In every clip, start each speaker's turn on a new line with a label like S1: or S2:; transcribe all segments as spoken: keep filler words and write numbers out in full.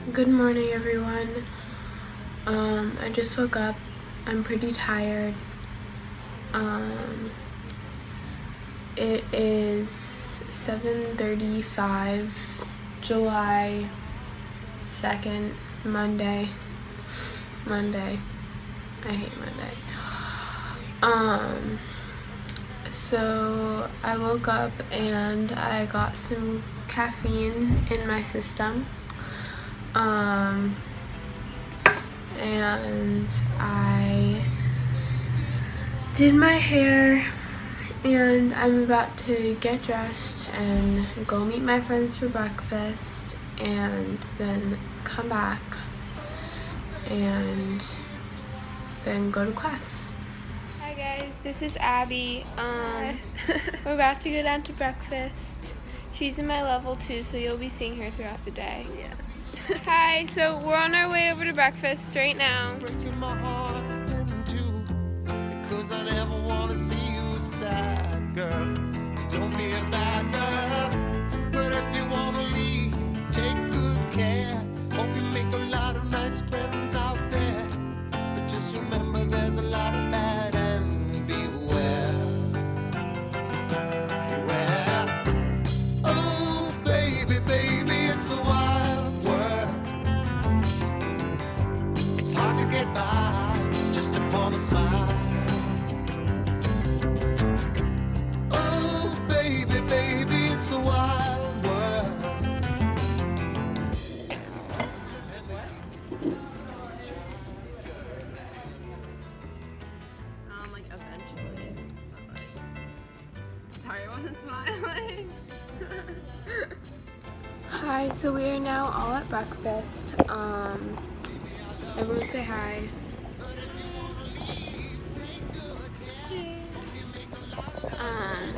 S1: Good morning, everyone. Um, I just woke up. I'm pretty tired. Um, it is seven thirty-five, July second, Monday. Monday. I hate Monday. Um, so I woke up and I got some caffeine in my system. Um, and I did my hair, and I'm about to get dressed and go meet my friends for breakfast, and then come back and then go to class. Hi guys, this is Abby. Um, we're about to go down to breakfast. She's in my level two, so you'll be seeing her throughout the day. Yeah. Hi, so we're on our way over to breakfast right now.
S2: Breaking my heart in two, because I never want to see you sad, girl. Don't be a bad girl, but if you want to leave, take good care. Hope you make a lot of nice friends out there, but just remember there's a lot of bad and beware. Beware. Oh, baby, baby, it's a wild world. It's hard to get by just upon a smile. Oh, baby, baby, it's a wild world.
S3: Um, like eventually. But like, sorry, I wasn't smiling.
S1: Hi, so we are now all at breakfast. Um, everyone say hi. Um,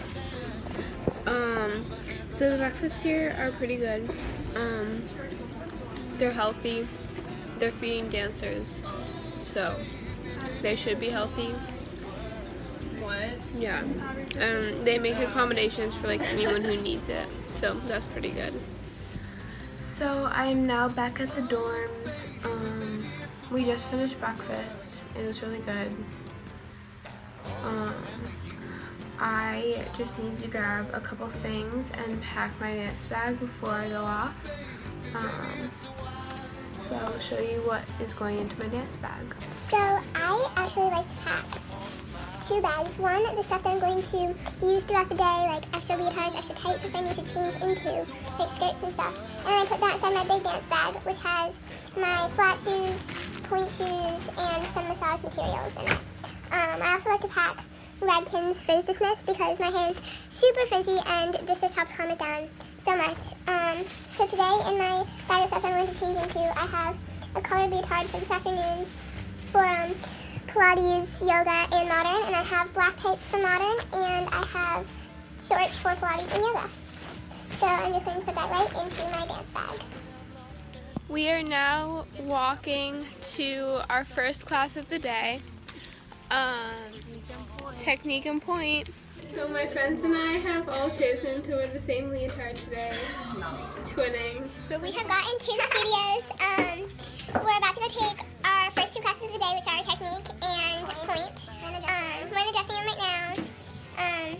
S1: um, so the breakfasts here are pretty good. Um, they're healthy. They're feeding dancers, so they should be healthy.
S3: What?
S1: Yeah. Um, they make accommodations for like anyone who needs it, so that's pretty good. So I'm now back at the dorms. Um, we just finished breakfast. It was really good. Um, I just need to grab a couple things and pack my dance bag before I go off. Um, so I'll show you what is going into my dance bag.
S4: So I actually like to pack two bags. One, the stuff that I'm going to use throughout the day, like extra leotards, extra tights if I need to change into, like skirts and stuff. And then I put that inside my big dance bag, which has my flat shoes, point shoes, and some massage materials in it. Um, I also like to pack Redken's Frizz Dismiss because my hair is super frizzy and this just helps calm it down so much. Um, so today in my bag of stuff I'm going to change into, I have a colored leotard for this afternoon for um, Pilates, yoga, and modern, and I have black tights for modern, and I have shorts for Pilates and yoga. So I'm just going to put that right into my dance bag.
S1: We are now walking to our first class of the day, um, Technique and Point. So my friends and I have all chosen to wear the same leotard today, twinning.
S4: So we have gotten to the studios. Um, we're about to go take our first two classes of the day, which are Technique and Point. Um, we're in the dressing room right now. Um,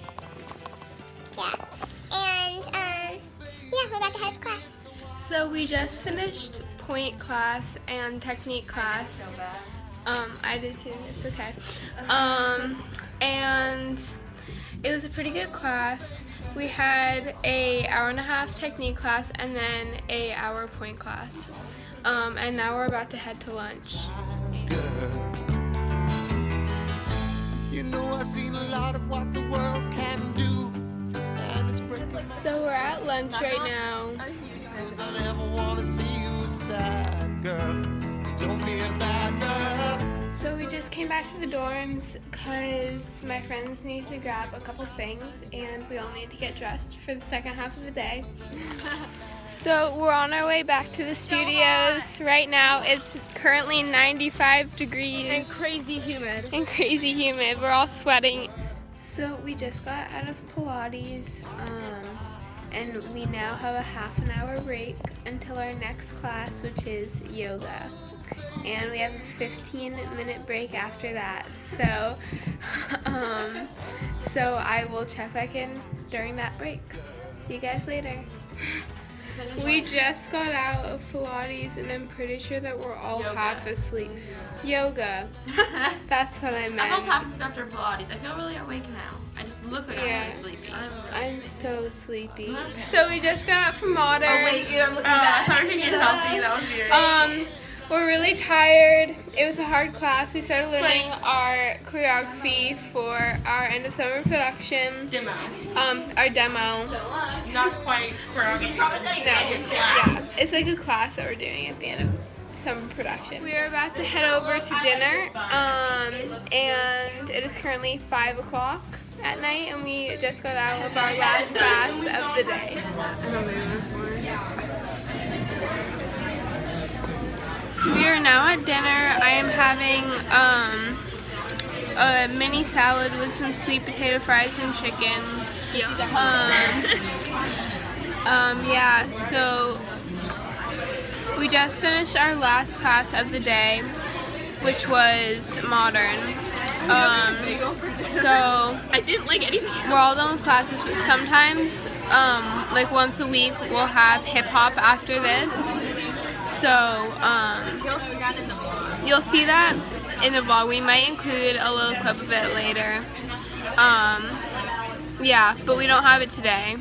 S4: yeah. And um, yeah, we're about to head to class.
S1: So we just finished Point class and Technique class. Um, I did too, it's okay. Um, and it was a pretty good class. We had a hour and a half technique class and then a hour point class. Um, and now we're about to head to lunch.
S2: You know I've seen a lot of what the world can do, and it's breaking my
S1: So we're at lunch right now.
S2: Cause I never want to see you sad, girl. Don't be a bad girl.
S1: So we just came back to the dorms because my friends need to grab a couple things and we all need to get dressed for the second half of the day. So we're on our way back to the studios. Right now it's currently ninety-five degrees.
S3: And crazy humid.
S1: And crazy humid. We're all sweating. So we just got out of Pilates. Um, and we now have a half an hour break until our next class, which is yoga. And we have a fifteen minute break after that. So, um, so I will check back in during that break. See you guys later. We just got out of Pilates and I'm pretty sure that we're all
S3: Yoga.
S1: half asleep. Yoga. That's what I meant.
S3: I felt half asleep after Pilates. I feel really awake now. I just look like
S1: Yeah.
S3: I'm really sleepy. I'm, really
S1: I'm
S3: sleepy.
S1: so sleepy.
S3: Okay.
S1: So we just got out from modern.
S3: Oh wait, you I'm looking back. I was taking a selfie. That was weird.
S1: Um, we're really tired. It was a hard class. We started learning
S3: Sweating.
S1: our choreography for our end of summer production.
S3: Demo.
S1: Um, our demo.
S3: Not quite choreography.
S1: No, yeah, it's like a class that we're doing at the end of summer production. We are about to head over to dinner, um, and it is currently five o'clock at night, and we just got out of our last class of the day. We are now at dinner. I am having um, a mini salad with some sweet potato fries and chicken. Um, um, yeah, so we just finished our last class of the day, which was modern. Um, so
S3: I didn't like anything.
S1: we're all done with classes, but sometimes, um, like once a week, we'll have hip hop after this. So, um, you'll see that in the vlog. We might include a little clip of it later. Um, yeah, but we don't have it today.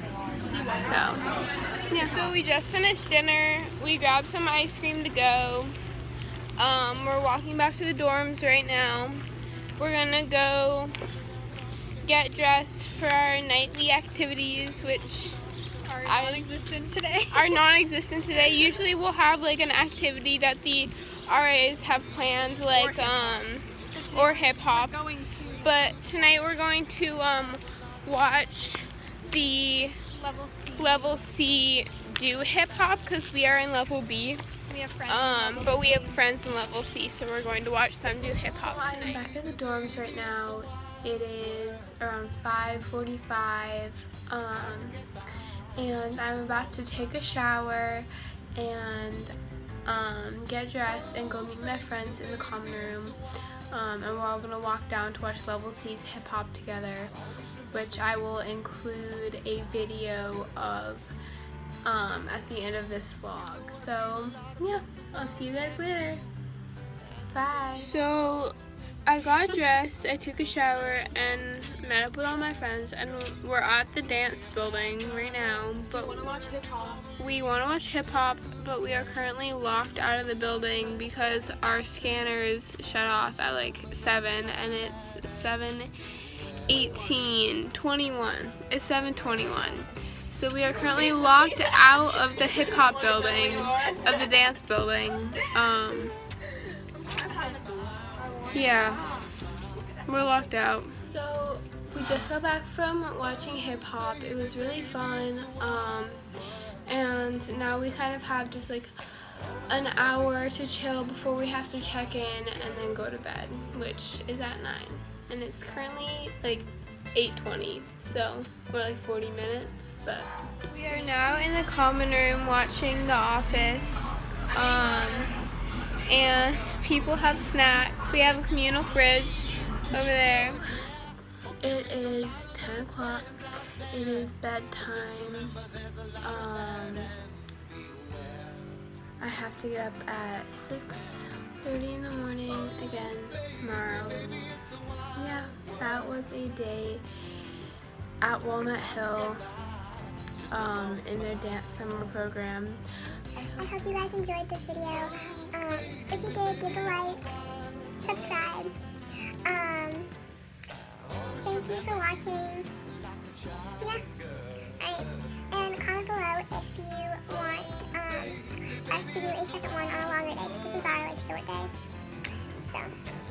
S1: So, yeah. So we just finished dinner. We grabbed some ice cream to go. Um, we're walking back to the dorms right now. We're gonna go get dressed for our nightly activities, which
S3: Are
S1: non-existent today. Are non-existent today. Usually we'll have like an activity that the R As have planned, like um, or hip hop. But tonight we're going to um, watch the
S3: level C.
S1: level C do hip hop because we are in level B.
S3: We have friends.
S1: Um, but we have friends in level C, so we're going to watch them do hip hop tonight. I'm back at the dorms right now. It is around five forty-five, um, and I'm about to take a shower and um, get dressed and go meet my friends in the common room. Um, and we're all gonna walk down to watch Level C's hip hop together, which I will include a video of um, at the end of this vlog. So yeah, I'll see you guys later. Bye. So I got dressed, I took a shower, and met up with all my friends, and we're at the dance building right now. But
S3: want to watch hip hop?
S1: we want to watch hip hop, but we are currently locked out of the building because our scanners shut off at like seven, and it's seven eighteen twenty-one. It's seven twenty-one. So we are currently locked out of the hip hop building, of the dance building. Um, yeah, we're locked out. So we just got back from watching hip hop. It was really fun. Um, and now we kind of have just like an hour to chill before we have to check in and then go to bed, which is at nine. And it's currently like eight twenty, so we're like forty minutes. But we are now in the common room watching The Office, um, and people have snacks. We have a communal fridge over there. It is ten o'clock. It is bedtime. Um, I have to get up at six thirty in the morning again tomorrow. Yeah, that was a day at Walnut Hill. Um, in their dance summer program.
S4: I hope you guys enjoyed this video. Um, if you did, give a like, subscribe. Um, thank you for watching. Yeah. Alright. And comment below if you want um, us to do a second one on a longer day, because this is our like short day. So.